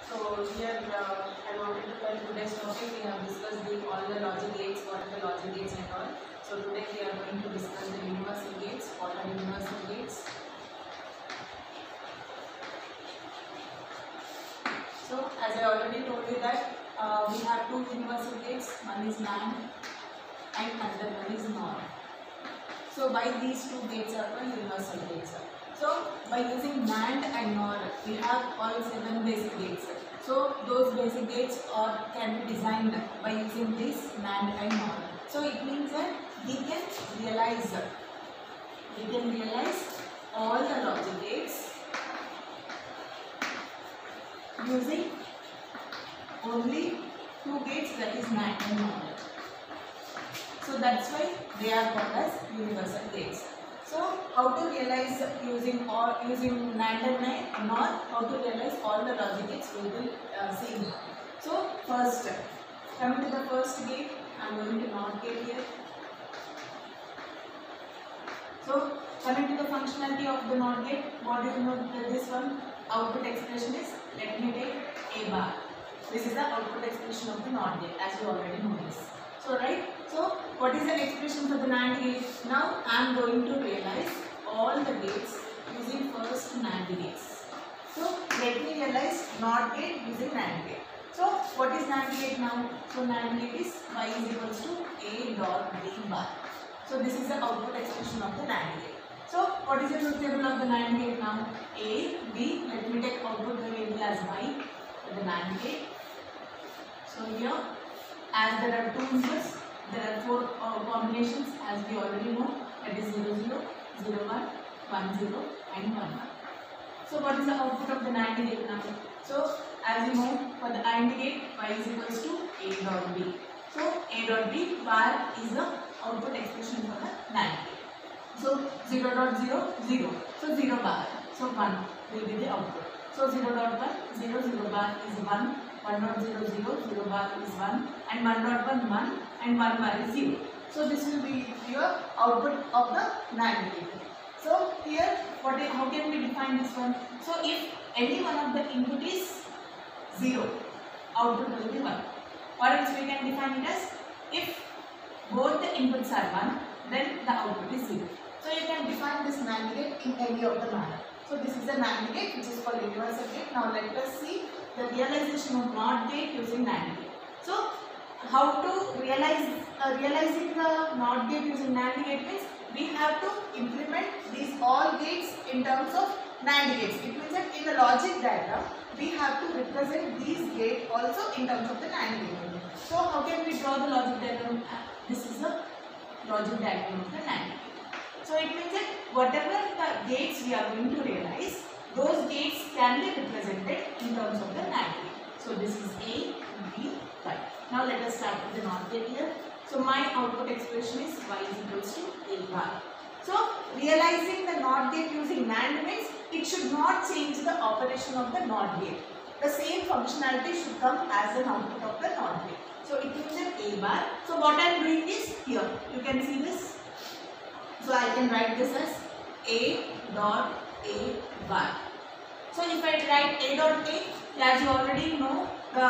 So here I wanted to tell today's topic. We have discussed all the logic gates, what are the logic gates and all. So today we are going to discuss the universal gates. What are universal gates? So as I already told you that we have two universal gates. One is NAND and another one is NOR. So by these two gates are called universal gates. So by using NAND and NOR, we have all 7 basic gates. So those basic gates can be designed by using this NAND and NOR. So it means that we can realize all the logic gates using only 2 gates, that is NAND and NOR. So that's why they are called as universal gates. So how to realize using NAND and NOR, how to realize all the logic gates we will see now. So first, coming to the first gate, I am going to NOT gate here. So coming to the functionality of the NOT gate, what do you know that this one? Output expression is, let me take A bar. This is the output expression of the NOT gate, as you already know this. So right, so what is the expression for the NAND gate? Now I am going to realize all the gates using first NAND gates. So let me realize NOT gate using NAND gate. So what is NAND gate now? So NAND gate is y is equals to A dot B bar. So this is the output expression of the NAND gate. So what is the truth table of the NAND gate now? A, B, let me take output variable as y for the NAND gate. So here, as there are 2 inputs, there are 4 combinations, as we already know, that is 0, 0, 0, 1, 1, 0 and 1, 1. So what is the output of the NAND gate now? So as you know, for the AND gate, y is equals to A dot B. So A dot B bar is the output expression for the NAND gate. So 0 dot 0, 0. So 0 bar. So 1 will be the output. So 0 dot 1, 0, 0 bar is 1. 1 dot 0, 0, 0 bar is 1 and 1 dot 1, 1 and 1 bar is 0. So this will be your output of the NAND gate. So here, how can we define this one? So if any one of the input is 0, output will be 1. Or else we can define it as, if both the inputs are 1, then the output is 0. So you can define this NAND gate in any of the manner. So this is the NAND gate, which is called universal gate. Now let us see the realization of NOT gate using NAND gate. So how to realizing the NOT gate using NAND gate means we have to implement these all gates in terms of NAND gates. It means that in the logic diagram we have to represent these gates also in terms of the NAND gate. So how can we draw the logic diagram? This is the logic diagram of the NAND gate. So it means that whatever the gates we are going to realize, those gates can be represented in terms of the NAND gate. So this is A, B, Y. Now let us start with the NOT gate here. So my output expression is y is equals to A bar. So realizing the NOT gate using NAND means it should not change the operation of the NOT gate. The same functionality should come as an output of the NOT gate. So it means that A bar. So what I am doing is here. You can see this. So I can write this as A dot A bar. So if I write A dot A, as you already know,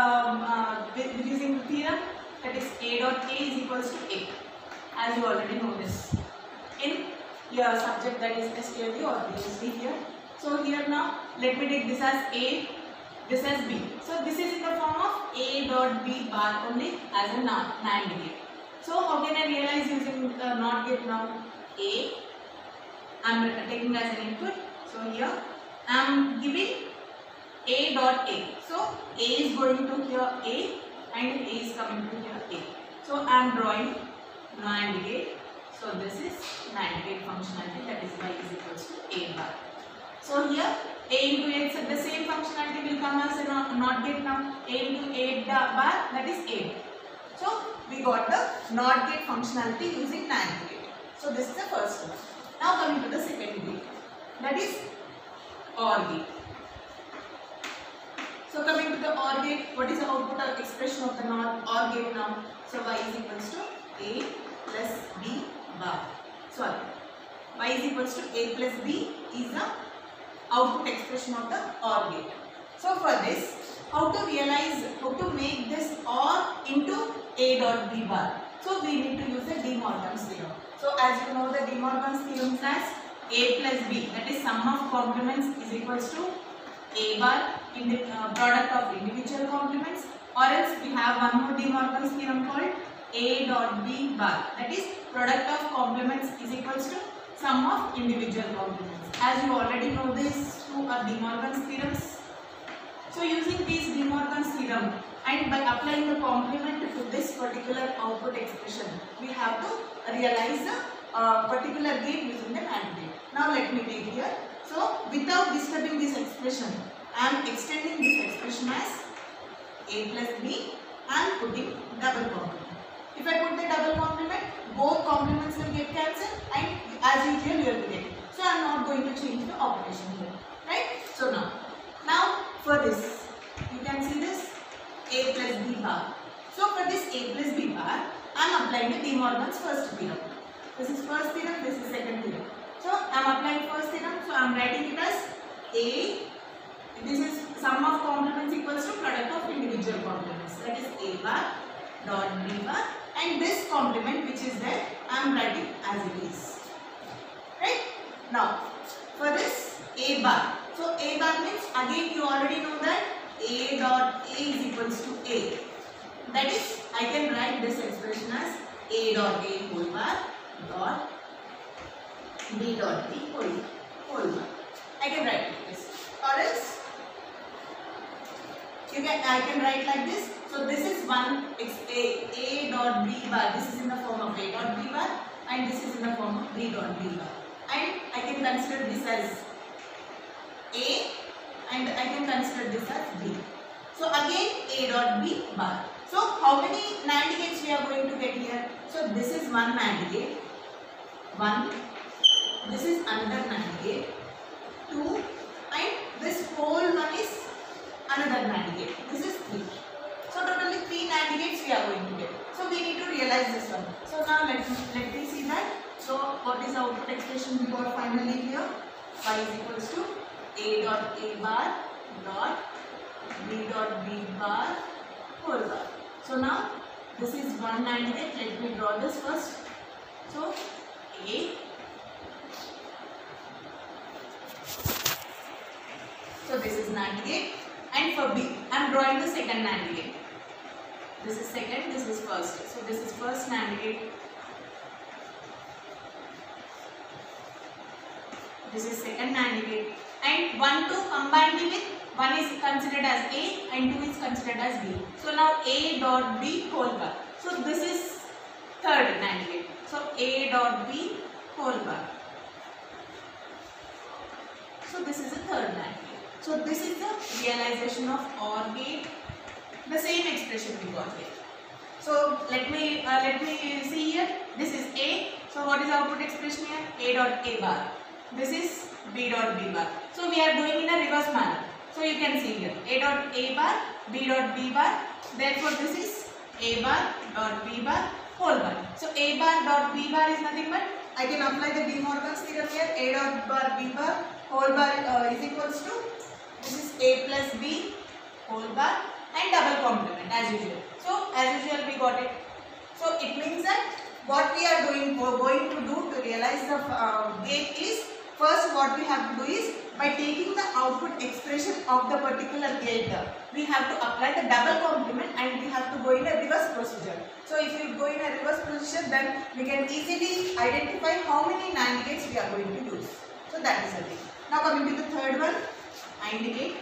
using the theorem, that is A dot A is equals to A. As you already know this in your subject, that is STLD or BSD here. So here now, let me take this as A, this as B. So this is in the form of A dot B bar only as a NAND gate. So how can I realize using NOT gate now? A, I am taking as an input. So here I am giving A dot A. So A is going to here A and A is coming to here A. So I am drawing NAND gate. So this is NAND gate functionality, that is y is equals to A bar. So here A into A, the same functionality will come as a NOT gate now. A into A bar, that is A. So we got the NOT gate functionality using NAND gate. So this is the first one. Now coming to the second gate, that is OR gate. So coming to the OR gate, what is the output or expression of the OR gate now? So y is equals to A plus B bar. Sorry, y is equals to A plus B is the output expression of the OR gate. So for this, how to realize, how to make this or into A dot B bar. So we need to use the De Morgan's theorem. So as you know, the De Morgan's theorem says A plus B, that is sum of complements, is equals to A bar in the product of individual complements, or else we have one more De Morgan's theorem called A dot B bar, that is product of complements is equals to sum of individual complements. As you already know, these two are De Morgan's theorems. So using these De Morgan's theorem and by applying the complement to this particular output expression, we have to realize the particular gate using the NAND gate. Now let me take here. So without disturbing this expression, I am extending this expression as A plus B and putting double complement. If I put the double complement, both complements will get cancelled and as usual you will get it. So I am not going to change the operation here. Right? So now for this, you can see this A plus B bar. So for this A plus B bar, I am applying the De Morgan's first theorem. This is first theorem, this is second theorem. So I am applying first theorem, so I am writing it as A. This is sum of complements equals to product of individual complements. That is A bar dot B bar, and this complement which is there, I am writing as it is. Right? Now for this A bar. So A bar means, again you already know that A dot A is equals to A. That is, I can write this expression as A dot A whole bar dot B dot B whole bar. I can write like this. Or else I can write like this. So this is one A dot B bar. This is in the form of A dot B bar and this is in the form of B dot B bar. And I can consider this as A and I can consider this as B. So again A dot B bar. So how many NAND gates we are going to get here? So this is one NAND gate, one, this is another NAND gate, two, and this whole one is another NAND gate. This is three. So totally three NAND gates we are going to get. So we need to realize this one. So now let me see that. So what is the output expression we got finally here? Y is equals to A dot A bar dot B dot B bar whole bar. So now this is one NAND gate. Let me draw this first. So A. So this is NAND gate, and for B, I am drawing the second NAND gate. This is second, this is first. So this is first NAND gate. This is second NAND gate. And 1, 2 combined with 1 is considered as A and 2 is considered as B. So now A dot B whole bar. So this is third NAND gate. So A dot B whole bar. So this is the third NAND gate. So this is the realization of OR gate. The same expression we got here. So let me see here. This is A. So what is the output expression here? A dot A bar. This is B dot B bar. So we are doing in a reverse manner. So you can see here A dot A bar, B dot B bar. Therefore this is A bar dot B bar whole bar. So A bar dot B bar is nothing but, I can apply the De Morgan's theorem here. A dot bar B bar whole bar is equals to, this is A plus B whole bar and double complement as usual. So as usual we got it. So it means that what we are going to do to realize the gate is, first what we have to do is, by taking the output expression of the particular gate, we have to apply the double complement and we have to go in a reverse procedure. So if you go in a reverse procedure, then we can easily identify how many NAND gates we are going to use. So that is the thing. Now coming to the third one, AND gate.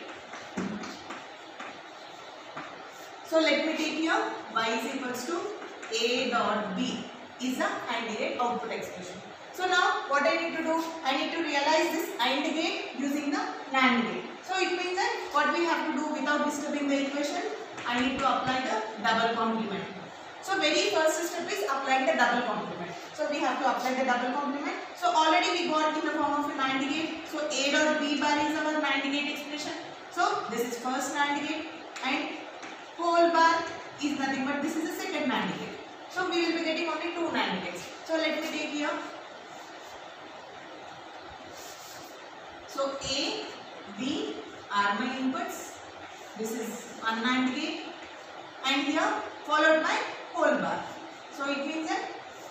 So let me take here Y is equals to A dot B is the AND gate output expression. So now what I need to do? I need to realize this AND gate using the NAND gate. So it means that what we have to do without disturbing the equation, I need to apply the double complement. So very first step is applying the double complement. So we have to apply the double complement. So already we got in the form of a NAND gate. So A dot B bar is our NAND gate expression. So this is first NAND gate and whole bar is nothing but this is the second NAND gate. So we will be getting only two NAND gates. So let me take here. So A, B are my inputs. this is one NAND gate, and here followed by whole bar. So it means that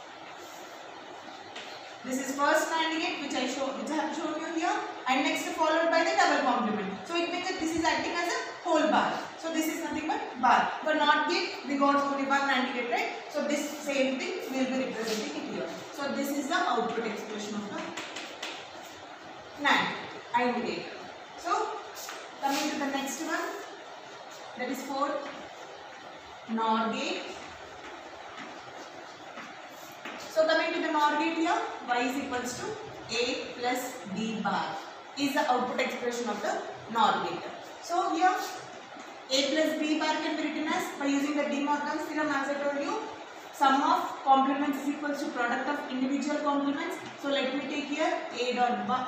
this is first NAND gate which I have shown you here, and next followed by the double complement. So it means that this is acting as a whole bar. So this is nothing but bar. For NOT gate we got only one NAND gate, right? So this same thing we will be representing it here. So this is the output expression of the NAND gate. So coming to the next one, that is for NOR gate. So coming to the NOR gate here, y is equals to a plus b bar is the output expression of the NOR gate. So here a plus b bar can be written as, by using the De Morgan's theorem, as I told you, sum of complements is equals to product of individual complements. So let me take here a bar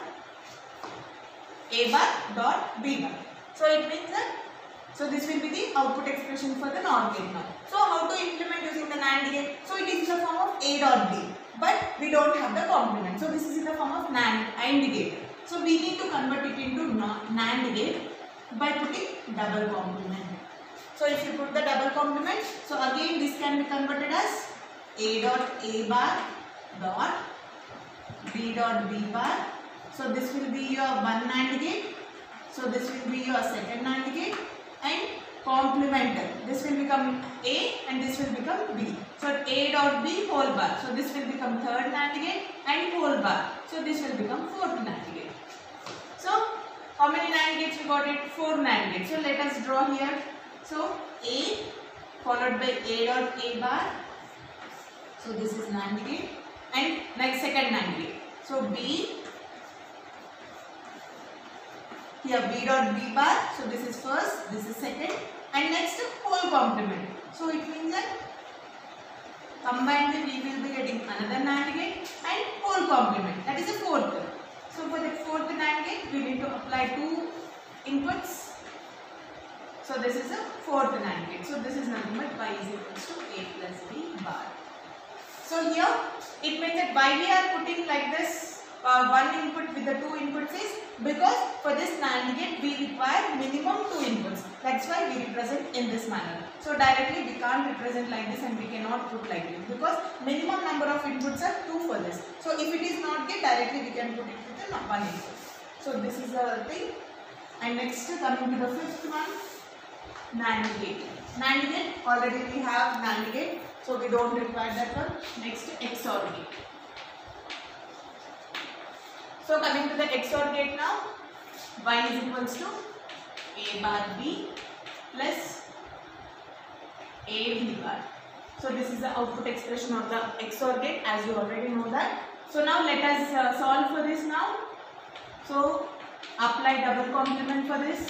dot b bar. So it means that, so this will be the output expression for the NOR gate now. So how to implement using the NAND gate? So it is in the form of a dot b, but we don't have the complement. So this is in the form of AND gate. So we need to convert it into NAND gate by putting double complement. So if you put the double complement, so again this can be converted as a dot a bar dot b dot b bar. So this will be your one NAND gate. So this will be your second NAND gate, and complementary. This will become a and this will become b. So a dot b whole bar. So this will become third NAND gate and whole bar. So this will become fourth NAND gate. So how many NAND gates we got it? 4 NAND gates. So let us draw here. So a followed by a dot a bar. So this is NAND gate, and next second NAND gate. So b, here b dot b bar. So this is first, this is second, and next whole complement. So it means that combined we will be getting another NAND gate and whole complement. That is the fourth. So for the fourth NAND gate we need to apply 2 inputs. So this is the fourth NAND gate. So this is nothing but y is equals to a plus b bar. So here it means that why we are putting like this one input with the 2 inputs is because for this NAND gate we require minimum 2 inputs. That's why we represent in this manner. So directly we can't represent like this, and we cannot put like this because minimum number of inputs are 2 for this. So if it is not gate, directly we can put it with the 1 input. So this is the thing. And next coming to the fifth one, NAND gate. NAND gate, already we have NAND gate, so we don't require that one. Next XOR gate. So coming to the XOR gate now, y is equals to a bar b plus a b bar. So this is the output expression of the XOR gate, as you already know that. So now let us solve for this now. So apply double complement for this.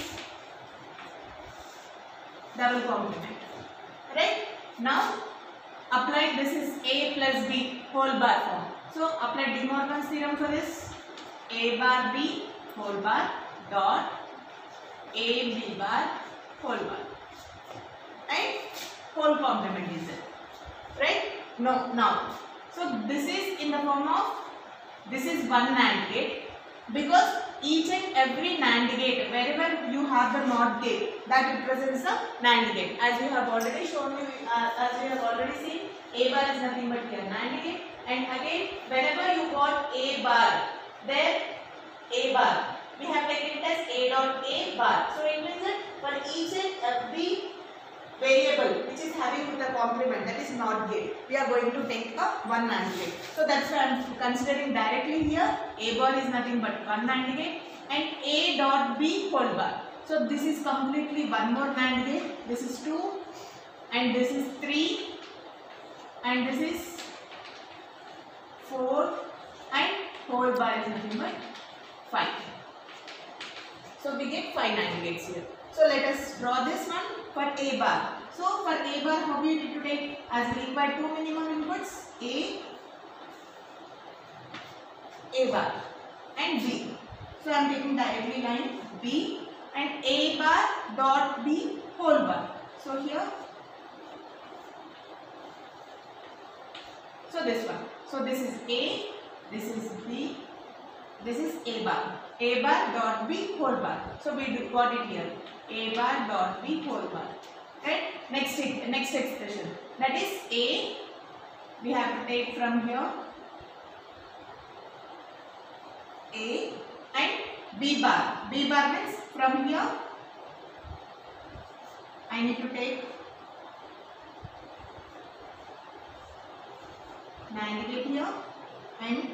Double complement. Right? Now apply, this is a plus b whole bar form. So apply De Morgan's theorem for this. A bar b whole bar dot a b bar whole bar, right? Whole complement is it, right? No, now, so this is in the form of, this is one NAND gate, because each and every NAND gate, wherever you have the NOT gate, that represents the NAND gate. As we have already shown you, as we have already seen, a bar is nothing but here NAND gate, and again wherever you got a bar, there a bar, we have taken it as a dot a bar. So it means that for each and every variable which is having the complement, that is NOT gate, we are going to take a one NAND gate. So that's why I am considering directly here a bar is nothing but one NAND gate and a dot b whole bar. So this is completely one more NAND gate. This is 2 and this is 3 and this is 4 and whole bar is nothing but 5. So we get 5 NAND gates here. So let us draw this one for a bar. So for a bar, how we need to take, as we require 2 minimum inputs, a bar and b. So I am taking directly line b and a bar dot b whole bar. So here, so this one. So this is a, this is b, this is a bar. A bar dot B whole bar. So we got it here. A bar dot B whole bar. Right? Next expression. That is A. We have to take from here A and B bar. B bar means from here I need to take navigate here, and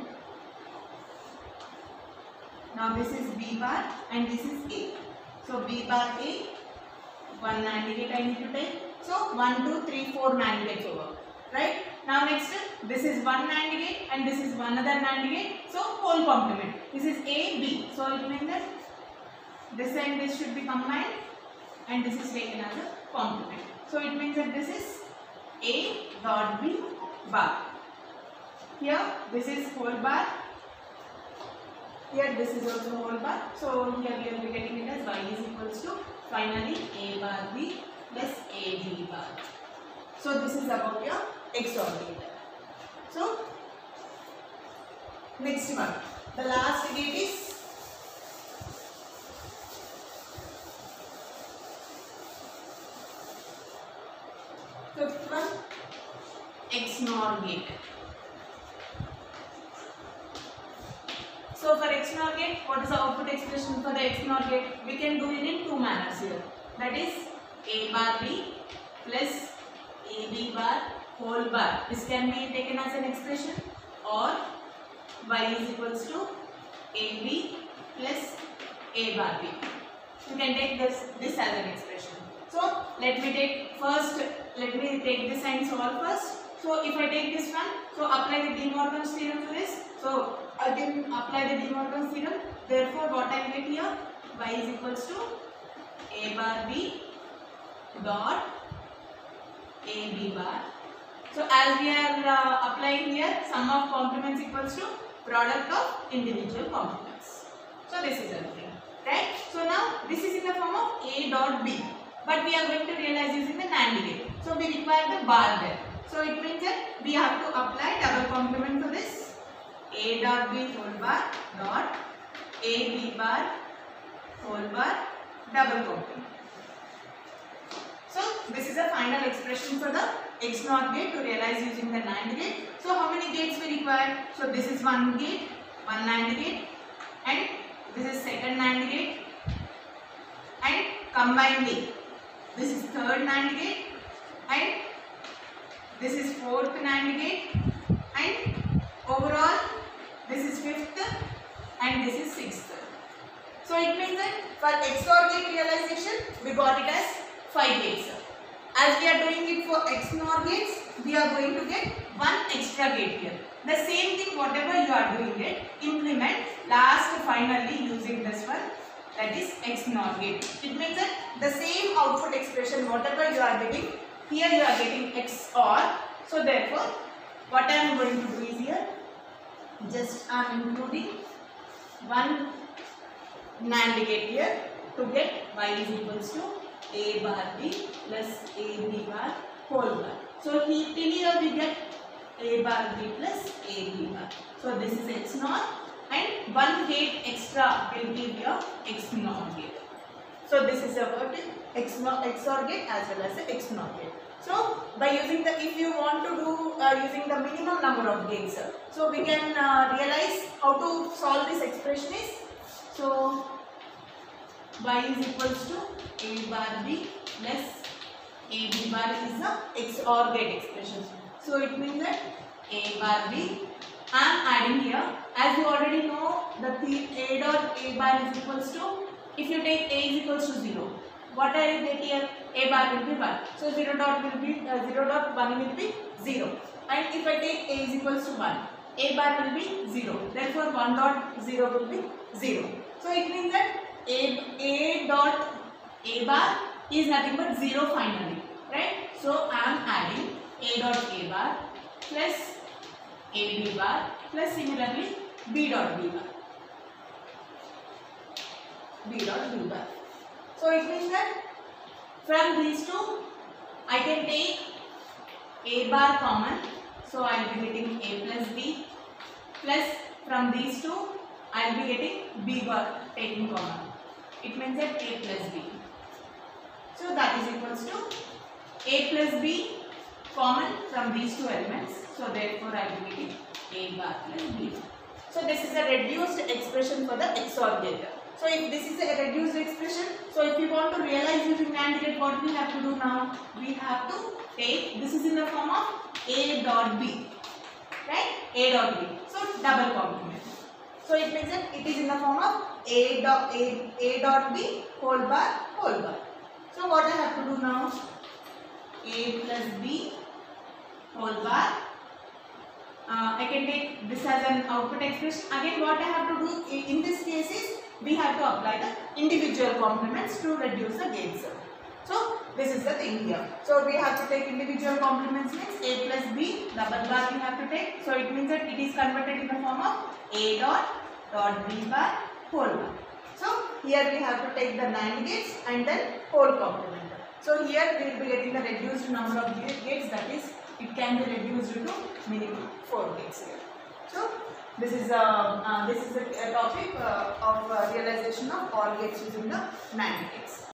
now this is B bar and this is A. So B bar A, one navigate I need to take. So 1, 2, 3, 4 navigates over. Right? Now next, this is one NAND gate and this is one other NAND gate. So whole complement. This is A, B. So it means that this and this should be combined and this is taken as a complement. So it means that this is A dot B bar. Here this is whole bar. Here this is also whole bar. So here we will be getting it as y is equals to finally A bar B plus A B bar. So this is about your XOR gate. So next one, the last gate is fifth one, XNOR gate. So for XNOR gate, what is the output expression for the XNOR gate? We can do it in two manners here. That is A bar B plus AB bar whole bar. This can be taken as an expression, or y is equals to AB plus A bar B. You can take this as an expression. So let me take this and solve first. So if I take this one, so apply the De Morgan's theorem to this. So I can apply the De Morgan's theorem. Therefore, what I get here, y is equals to A bar B dot AB bar. So as we are applying here, sum of complements equals to product of individual complements. So this is everything, right? So now this is in the form of A dot B, but we are going to realize using the NAND gate. So we require the bar there. So it means that we have to apply double complement to this. A dot B whole bar dot A B bar whole bar double complement. So this is a final expression for the XNOR gate to realize using the NAND gate. So how many gates we require? So this is one gate, one NAND gate, and this is second NAND gate, and combinedly this is third NAND gate, and this is fourth NAND gate, and overall this is fifth and this is sixth. So it means that for XOR gate realization we got it as 5 gates. As we are doing it for XNOR gates, we are going to get one extra gate here. The same thing whatever you are doing it, implement last finally using this one, that is XNOR gate. It means that the same output expression whatever you are getting, here you are getting XOR. So therefore what I am going to do is here, just I am including one NAND gate here to get y is equals to A bar B plus AB bar whole bar. So till here we get A bar B plus AB bar. So this is XNOR, and one gate extra will give your XNOR gate. So this is about XOR gate as well as the XNOR gate. So by using the, if you want to do using the minimum number of gates, so we can realize how to solve this expression is, so y is equals to A bar B plus AB bar is the XOR gate expression. So it means that A bar B, I am adding here, as you already know that the A dot A bar is equals to, if you take A is equals to 0, what I will get here, A bar will be 1. So 0 dot will be 0 dot 1 will be 0, and if I take A is equals to 1, A bar will be 0. Therefore 1 dot 0 will be 0. So it means that A dot A bar is nothing but 0 finally, right? So I am adding A dot A bar plus AB bar plus similarly B dot B bar. B dot B bar. So it means that from these two I can take A bar common. So I will be getting A plus B plus from these two I will be getting b bar taking common. It means that a plus b. So that is equals to a plus b common from these two elements. So therefore I will be getting a bar plus b. So this is a reduced expression for the XOR gate. So if this is a reduced expression, so if you want to realize using NAND gate, what we have to do now? We have to take, this is in the form of a dot b, right? A dot b. So double complement. So it means that it is in the form of a dot b whole bar. So what I have to do now? A plus b whole bar. I can take this as an output expression. Again, what I have to do in this case is we have to apply the individual complements to reduce the gate cell. So this is the thing here. So we have to take individual complements means a plus b double bar we have to take. So it means that it is converted in the form of a dot b bar whole bar. So here we have to take the NAND gates and then whole complement. So here we will be getting the reduced number of gates, that is it can be reduced to minimum 4 gates here. So this is a topic of realization of OR gates using the NAND gates.